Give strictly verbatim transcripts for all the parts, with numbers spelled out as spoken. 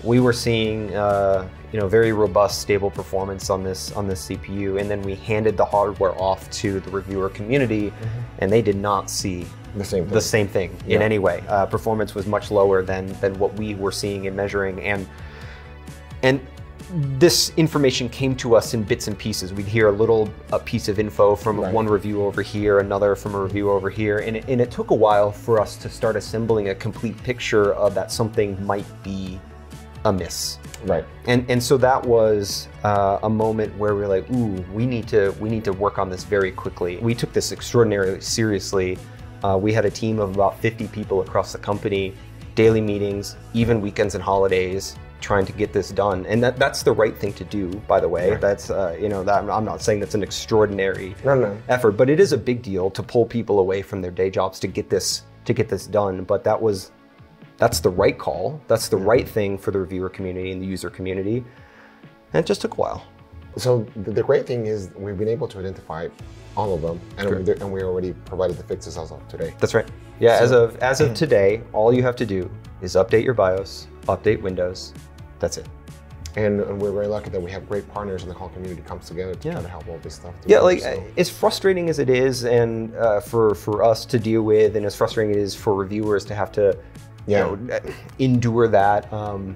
we were seeing uh, you know, very robust, stable performance on this on this C P U, and then we handed the hardware off to the reviewer community, mm-hmm. and they did not see the same thing, the same thing yeah. in any way. Uh, performance was much lower than than what we were seeing and measuring, and and this information came to us in bits and pieces. We'd hear a little a piece of info from right. one review over here, another from a review over here, and it, and it took a while for us to start assembling a complete picture of that something might be amiss. Right. And and so that was uh, a moment where we were like, ooh, we need to we need to work on this very quickly. We took this extraordinarily seriously. Uh, we had a team of about fifty people across the company, daily meetings, even weekends and holidays, trying to get this done. And that that's the right thing to do, by the way. Right. That's uh, you know, that, I'm not saying that's an extraordinary no, no. effort, but it is a big deal to pull people away from their day jobs to get this to get this done. But that was That's the right call. That's the right thing for the reviewer community and the user community. And it just took a while. So the great thing is we've been able to identify all of them, and, we, and we already provided the fixes as of today. That's right. Yeah, so, as of as of today, all you have to do is update your BIOS, update Windows. That's it. And, and we're very lucky that we have great partners, and the whole community comes together to yeah. try to help all this stuff. Yeah, like so. as frustrating as it is, and uh, for for us to deal with, and as frustrating it is for reviewers to have to. Yeah. You know, endure that, um,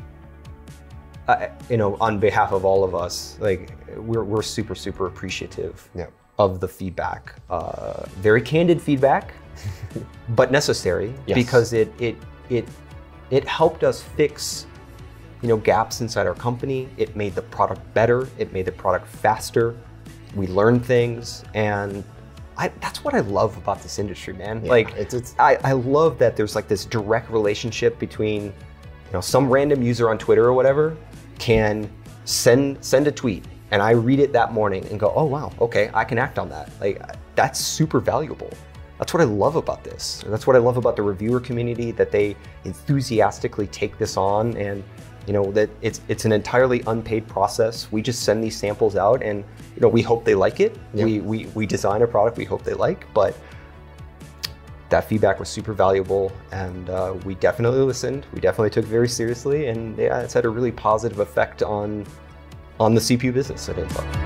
I, you know, on behalf of all of us. Like, we're, we're super, super appreciative yeah. of the feedback. Uh, very candid feedback, but necessary yes. because it, it, it, it helped us fix, you know, gaps inside our company. It made the product better. It made the product faster. We learned things, and I, that's what I love about this industry, man. Yeah, like, it's, it's, I, I love that there's like this direct relationship between, you know, some random user on Twitter or whatever can send send a tweet, and I read it that morning and go, oh wow, okay, I can act on that. Like, that's super valuable. That's what I love about this. That's what I love about the reviewer community, that they enthusiastically take this on, and you know, that it's it's an entirely unpaid process. We just send these samples out, and you know, we hope they like it. Yep. We, we we design a product we hope they like, but that feedback was super valuable, and uh, we definitely listened. We definitely took it very seriously, and yeah, it's had a really positive effect on on the C P U business at Intel.